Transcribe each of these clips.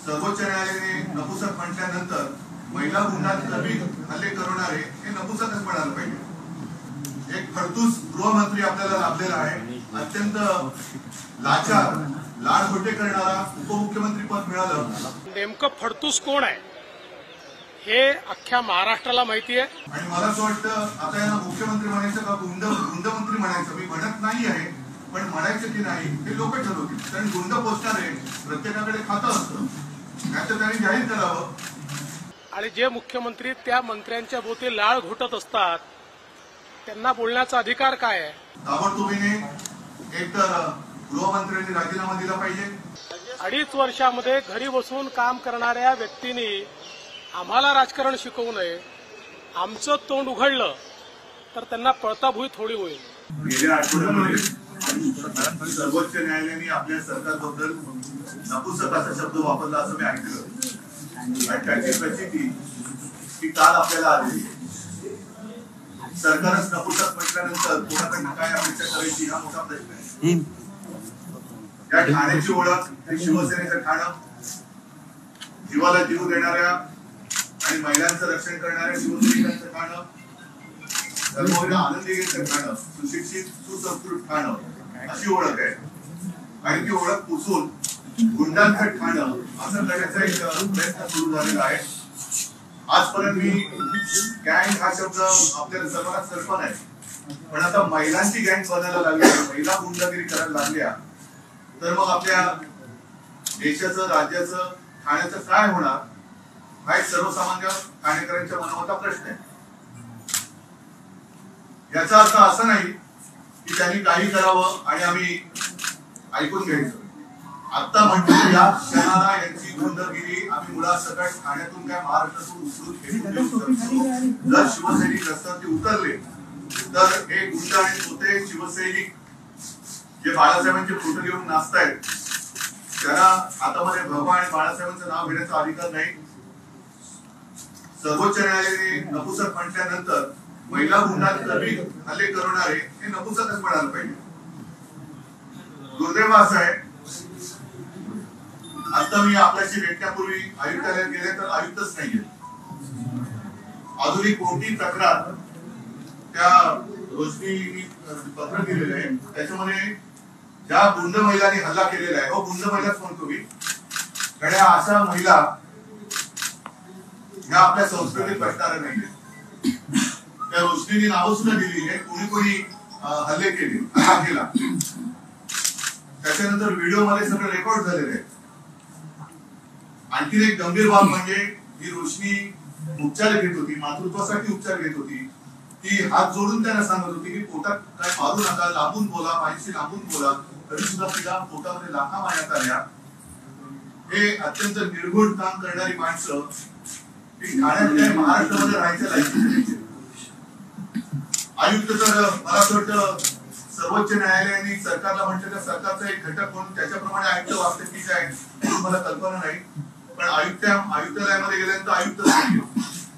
सर्वोच्च न्यायालयाने नपुसक म्हटल्यानंतर महिला गुंडांनी हल्ले करणारे हे नपुसकच म्हणायला पाहिजे। एक फडतूस गृहमंत्री आपल्याला लाभलेला आहे, अत्यंत लाचार लाडखोटे करणारा उपमुख्यमंत्री पद मिळालं। नेमकं फडतूस कोण आहे हे अख्ख्या महाराष्ट्राला माहिती आहे। आणि मला असं वाटतं आता यांना मुख्यमंत्री म्हणायचं का गुंडमंत्री म्हणायचं, मी म्हणत नाही आहे, पण म्हणायचं की नाही हे लोक ठरवतील। कारण गुंड पोचणारे प्रत्येकाकडे खातं असतं, त्याचं त्यांनी जाहीर करावं। आणि जे मुख्यमंत्री त्या मंत्र्यांच्या भोवती लाळ घोटत असतात त्यांना बोलण्याचा अधिकार काय आहे? ताबडतोबीने एक तर गृहमंत्र्यांनी राजीनामा दिला पाहिजे। 2.5 वर्षामध्ये घरी बसून काम करणाऱ्या व्यक्तींनी आम्हाला राजकारण शिकवू नये, आमचं तोंड उघडलं तर त्यांना पळताभुई थोडी होईल। गेल्या आठवड्यामध्ये सर्वोच्च न्यायालयाने आपल्या सरकारबद्दल नपुसक असा शब्द वापरला असं मी ऐकलं, आणि त्याची प्रचिती ही काल आपल्याला आलेली आहे। सरकारच नपुसक म्हटल्यानंतर कोणाकडनं काय अपेक्षा करायची हा मोठा प्रश्न आहे। या ठाण्याची ओळख ही शिवसेनेचं ठाणं, जीवाला जीव देणाऱ्या आणि महिलांचं रक्षण करणाऱ्या शिवसैनिकांचं ठाणं, सर्वांना आनंदी घेण्याचं ठाणं, सुशिक्षित सुसंस्कृत ठाणं अशी ओळख आहे। आणि ती ओळख पुसून गुंडांचं ठाणं असं करण्याचा एक प्रयत्न सुरू झालेला आहे। आजपर्यंत मी गँग हा शब्द आपल्याला सर्वांना कल्पना आहे, पण आता महिलांची गँग बनायला लागली, महिला गुंडगिरी करायला लागल्या, तर मग आपल्या देशाचं राज्याचं ठाण्याचं काय होणार हा एक सर्वसामान्य ठाणेकरांच्या मनामधला प्रश्न आहे। याचा अर्थ असा नाही की त्यांनी काही करावं आणि आम्ही ऐकून घ्यायचं। आता म्हणतो या क्षणाला यांची गुंडगिरी आम्ही मुळासकट ठाण्यातून काय महाराष्ट्रातून उचलून फेकून देऊ शकतो। जर शिवसैनिक रस्त्यावरती उतरले तर हे गुंड आणि होते शिवसैनिक जे बाळासाहेबांचे फोटो घेऊन नाचतायत त्यांना हातामध्ये भगवा आणि बाळासाहेबांचं नाव घेण्याचा अधिकार नाही। सर्वोच्च न्यायालयाने नपुसक म्हटल्यानंतर महिला गुंडांनी हल्ले करणारे हे नपुसकच म्हणायला पाहिजे। दुर्दैव असं आहे, आता मी आपल्याशी भेटण्यापूर्वी आयुक्तालयात गेले तर आयुक्तच नाहीये। अजूनही कोणती तक्रार त्या रोशनी पत्र दिलेलं आहे त्याच्यामध्ये ज्या गुंड महिलांनी हल्ला केलेला आहे, हो गुंड महिलाच म्हणतो मी, कारण अशा महिला ह्या आपल्या संस्कृतीत बसणाऱ्या नाहीये। त्या रोशनीने नावं सुद्धा दिली आहे, कोणी कोणी हल्ले केले, हल्ला केला, त्याच्यानंतर व्हिडिओ मध्ये सगळं रेकॉर्ड झालेलं आहे। आणखी एक गंभीर बाब म्हणजे ही रोशनी उपचार घेत होती, मातृत्वासाठी उपचार घेत होती, ती हात जोडून त्यांना सांगत होती की पोटात काय मारू नका, लांबून बोला, माझ्याशी लांबून बोला, तरी सुद्धा तिला पोटामध्ये लाथा मारण्यात आल्या। हे अत्यंत निर्घुण काम करणारी माणसं ही ठाण्यात महाराष्ट्रामध्ये राहायच्या लायकीची। आयुक्त तर मला असं वाटतं सर्वोच्च न्यायालयाने सरकारला म्हटलं तर सरकारचा एक घटक म्हणून त्याच्याप्रमाणे आयुक्त वागते की काय मला कल्पना नाही, पण आयुक्तालयामध्ये गेल्यानंतर आयुक्त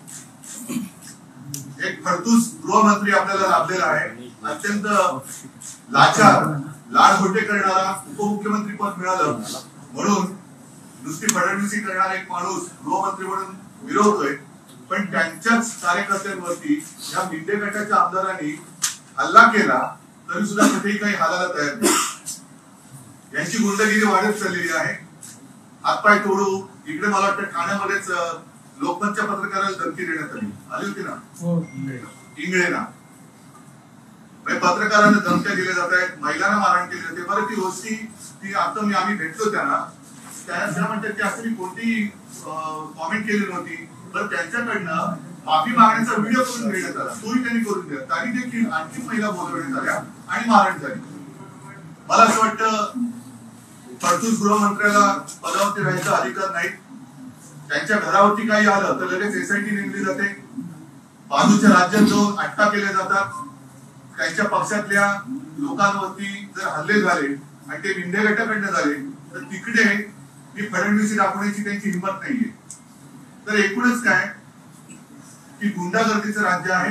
एक फडतूस गृहमंत्री आपल्याला लाभलेला आहे, अत्यंत लाचार लाडखोटे करणारा उपमुख्यमंत्री पद मिळालं म्हणून नुसती फडणवीसी करणारा एक माणूस गृहमंत्री म्हणून विरोधतोय, पण त्यांच्याच कार्यकर्त्यांवरती या मिंदे गटाच्या आमदारांनी हल्ला केला तरी सुद्धा कुठेही काही हालायला तयार नाही। यांची गुंडगिरी वाढत चाललेली आहे। हातपाय तोडू, इकडे मला वाटतं ठाण्यामध्येच लोकमतच्या पत्रकाराला धमकी देण्यात आली होती ना, इंगळेना पत्रकारांना धमक्या दिल्या जात आहेत, महिलांना मारहाण केली जाते। बरं ती गोष्टी ती आता आम्ही भेटलो त्यांना म्हणतात की असं मी कोणती कॉमेंट केली नव्हती, पण त्यांच्याकडनं माफी मागण्याचा व्हिडिओ करून घेण्यात आला, तोही त्यांनी करून दिला, तरी देखील आणखी महिला बोलवण्यात आल्या आणि मारहाण झाली। मला असं वाटतं फडतूस गृहमंत्र्याला पदावरती राहायचा अधिकार नाही। त्यांच्या घरावरती काही आलं तर लगेच एसआयटी नेमली जाते, बाजूच्या राज्यात जाऊन अटका केल्या जातात, त्यांच्या पक्षातल्या लोकांवरती जर हल्ले झाले आणि ते मिंदे गटाकडनं झाले तर तिकडे ही फडणवीसी दाखवण्याची त्यांची हिंमत नाहीये। तर एकूणच काय की गुंडागर्दीचं राज्य आहे।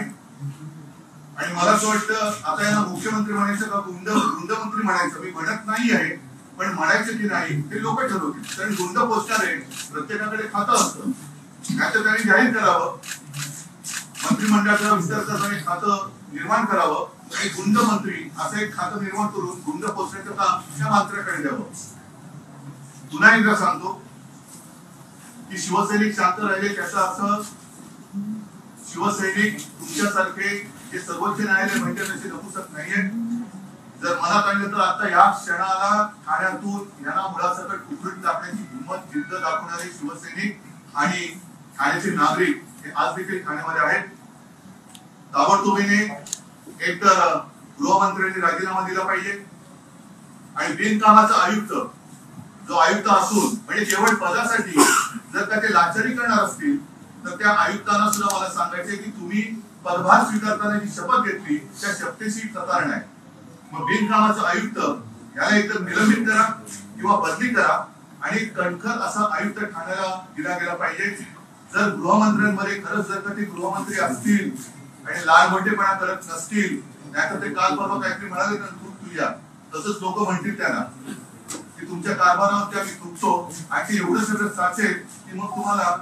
आणि मला असं वाटतं आता यांना मुख्यमंत्री म्हणायचं का गुंडमंत्री म्हणायचं, मी म्हणत नाही आहे, पण म्हणायचं की नाही हे लोक ठरवतील. कारण गुंड पोचणारे प्रत्येकाकडे खातं असतं, नाहीतर त्यांनी जाहीर करावं, मंत्रिमंडळाचा विस्तार करताना खातं निर्माण करावं आणि गुंड मंत्री असं एक खातं निर्माण करून गुंड पोचण्याचं काम त्या मंत्र्याकडे द्यावं. पुन्हा एकदा सांगतो की शिवसैनिक शांत राहिले त्याचा अर्थ शिवसैनिक तुमच्यासारखे जे सर्वोच्च न्यायालय म्हणते तसे नपुसक नाहीये. जर मनात आणलं तर आता या क्षणाला ठाण्यातून यांना मुळासकट उखडून टाकण्याची हिंमत जिद्द दाखवणारे शिवसैनिक आणि ठाण्याचे नागरिक हे आज देखील ठाण्यामध्ये आहेत. ताबडतोबीने एक तर गृहमंत्र्यांनी राजीनामा दिला पाहिजे आणि बिनकामाचा आयुक्त जो आयुक्त असून म्हणजे केवळ पदासाठी जर का ते लाचारी करणार असतील तर त्या आयुक्तांना सुद्धा मला सांगायचे की तुम्ही पदभार स्वीकारताना जी शपथ घेतली त्या शपथेची कतार नाही. मग बिनकामाचा आयुक्त याला एकतर निलंबित करा किंवा बदली करा आणि कणखर असा आयुक्त ठाण्याला दिला गेला पाहिजे. जर गृहमंत्र्यांमध्ये खरंच जर का ते गृहमंत्री असतील आणि लालमोठेपणा करत नसतील, नाहीतर ते काल परवा काहीतरी म्हणाले ना तुझ्या तसंच लोक म्हणतील त्यांना की तुमच्या कारभारावर आम्ही तुटतो आणि एवढं सगळं साचेल की मग तुम्हाला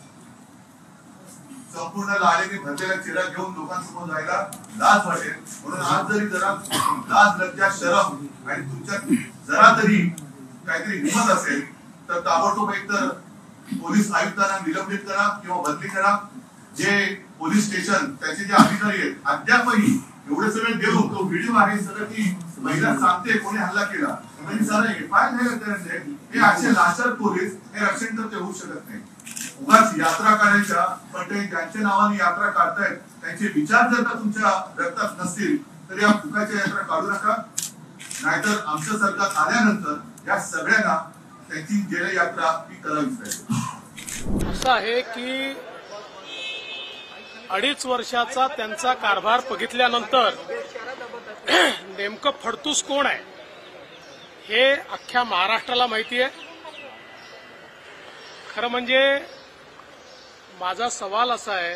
संपूर्ण लालेने भरलेला चेहरा घेऊन लोकांसमोर जायला लाज वाटेल. म्हणून आज जरी जरा लाज लज्जा शरम आणि तुमच्यात जरा तरी काहीतरी हिंमत असेल तर ताबडतोब एकतर पोलीस आयुक्तांना निलंबित करा किंवा बदली करा. जे पोलीस स्टेशन त्याचे जे अधिकारी आहेत अद्यापही एवढे सगळे देऊन तो व्हिडिओ आहे सगळं की महिला सांगते कोणी हल्ला केला म्हणजे सारा एफआयआर नाही करायचे. हे असे लाचार पोलीस हे रक्षण तर ते होऊ शकत नाही. उगाच यात्रा काढायच्या पण ते ज्यांच्या नावाने यात्रा काढतायत त्यांचे विचार जर का तुमच्या रक्तात नसतील तर या फुकाच्या यात्रा काढू नका. नाहीतर आमचं सरकार आल्यानंतर या सगळ्यांना त्यांची जेल यात्रा ही करावीच लागेल. असं आहे की 2.5 वर्षाचा त्यांचा कारभार बघितल्यानंतर नेमकं फडतूस कोण आहे हे अख्ख्या महाराष्ट्राला माहिती आहे. खरं म्हणजे माझा सवाल असा आहे,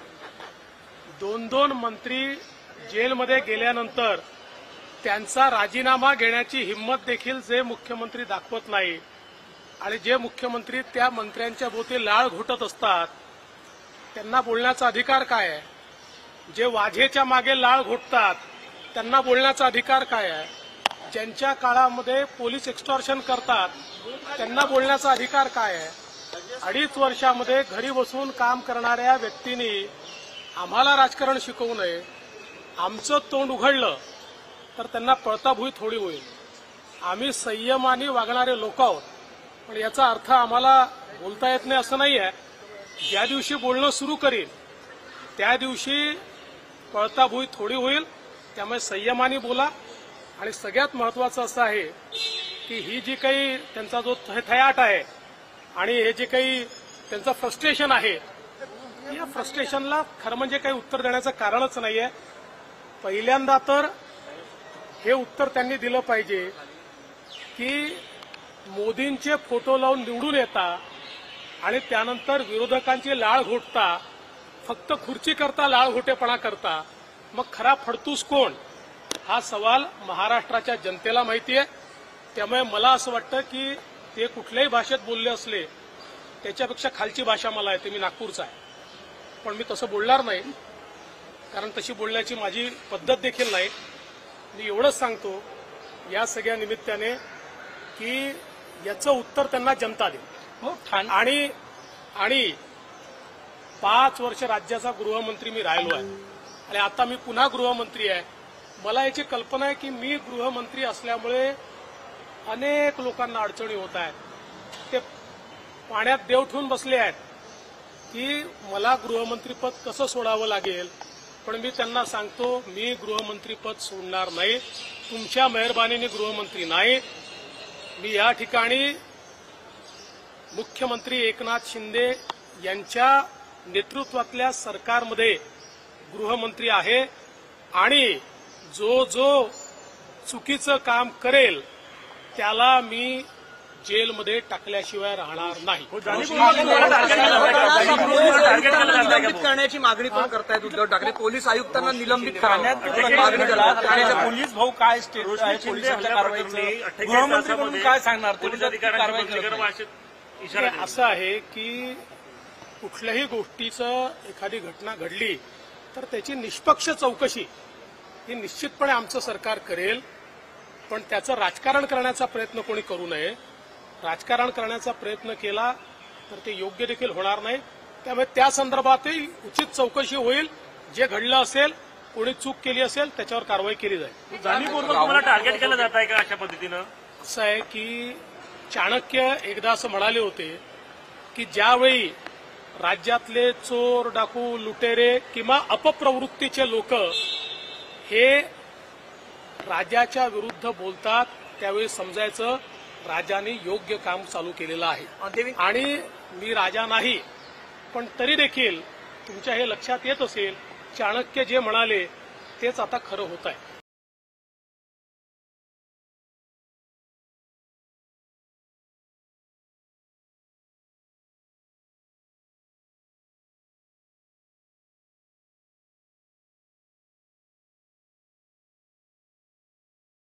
2 मंत्री जेलमध्ये गेल्यानंतर त्यांचा राजीनामा घेण्याची हिंमत देखील जे मुख्यमंत्री दाखवत नाही आणि जे मुख्यमंत्री त्या मंत्र्यांच्या भोवती लाळ घोटत असतात त्यांना बोलण्याचा अधिकार काय आहे? जे वाझेच्या मागे लाळ घोटतात त्यांना बोलण्याचा अधिकार काय आहे? ज्यांच्या काळामध्ये पोलीस एक्स्टॉर्शन करतात त्यांना बोलण्याचा अधिकार काय आहे? 2.5 वर्षामध्ये घरी बसून काम करणाऱ्या व्यक्तींनी आम्हाला राजकारण शिकवू नये. आमचं तोंड उघडलं तर त्यांना पळताभुई थोडी होईल. आम्ही संयमाने वागणारे लोक आहोत, पण याचा अर्थ आम्हाला बोलता येत नाही असं नाही आहे. ज्या दिवशी बोलणं सुरू करील त्या दिवशी पळताभुई थोडी होईल. त्यामुळे संयमाने बोला. आणि सगळ्यात महत्वाचं असं आहे की ही जी काही त्यांचा जो थयाट आहे आणि हे जे काही त्यांचं फ्रस्ट्रेशन आहे या फ्रस्ट्रेशनला खरं म्हणजे काही उत्तर देण्याचं कारणच नाहीये. पहिल्यांदा तर हे उत्तर त्यांनी दिलं पाहिजे की मोदींचे फोटो लावून निवडून येता आणि त्यानंतर विरोधकांची लाळ घोटता, फक्त खुर्ची करता लाळ घोटेपणा करता, मग खरा फडतूस कोण हा सवाल महाराष्ट्राच्या जनतेला माहिती आहे. त्यामुळे मला असं वाटतं की ते कुठल्याही भाषेत बोलले असले त्याच्यापेक्षा खालची भाषा मला येते. मी नागपूरचा आहे पण मी तसं बोलणार नाही, कारण तशी बोलण्याची माझी पद्धत देखील नाही. मी एवढंच सांगतो या सगळ्या निमित्ताने की याचं उत्तर त्यांना जनता देईल. आणि 5 वर्ष राज्याचा गृहमंत्री मी राहिलो आहे आणि आता मी पुन्हा गृहमंत्री आहे. मला याची कल्पना आहे की मी गृहमंत्री असल्यामुळे अनेक लोकांना अडचणी होत आहेत. ते पाण्यात देव ठेवून बसले आहेत की मला गृहमंत्रीपद कसं सोडावं लागेल. पण मी त्यांना सांगतो मी गृहमंत्रीपद सोडणार नाही. तुमच्या मेहरबानीने गृहमंत्री नाही. मी या ठिकाणी मुख्यमंत्री एकनाथ शिंदे यांच्या नेतृत्वातल्या सरकारमध्ये गृहमंत्री आहे आणि जो चुकीचं काम करेल त्याला मी जेलमध्ये टाकल्याशिवाय राहणार नाही. निलंबित करण्याची मागणी पण करतायत उद्धव ठाकरे. पोलीस आयुक्तांना निलंबित करण्याची मागणी करतात. पोलीस भाऊ काय स्टेट आहे पोलिसांच्या कारवाईचं गृहमंत्री म्हणून काय सांगणार? असं आहे की कुठल्याही गोष्टीचं एखादी घटना घडली तर त्याची निष्पक्ष चौकशी ही निश्चितपणे आमचं सरकार करेल, पण त्याचं राजकारण करण्याचा प्रयत्न कोणी करू नये. राजकारण करण्याचा प्रयत्न केला तर ते योग्य देखील होणार नाही. त्यामुळे त्या संदर्भातही उचित चौकशी होईल. जे घडलं असेल, कोणी चूक केली असेल त्याच्यावर कारवाई केली जाईल. जाणीवपूर्वक तुम्हाला टार्गेट केलं जात आहे का अशा पद्धतीनं? असं आहे की चाणक्य एकदा असं म्हणाले होते की ज्यावेळी राज्यातले चोर, डाकू, लुटेरे किंवा अपप्रवृत्तीचे लोक हे राजाच्या विरुद्ध बोलतात त्यावेळी समजायचं राजाने योग्य काम चालू केलेलं आहे. आणि मी राजा नाही, पण तरी देखील तुमच्या हे लक्षात येत असेल चाणक्य जे म्हणाले तेच आता खरं होत आहे.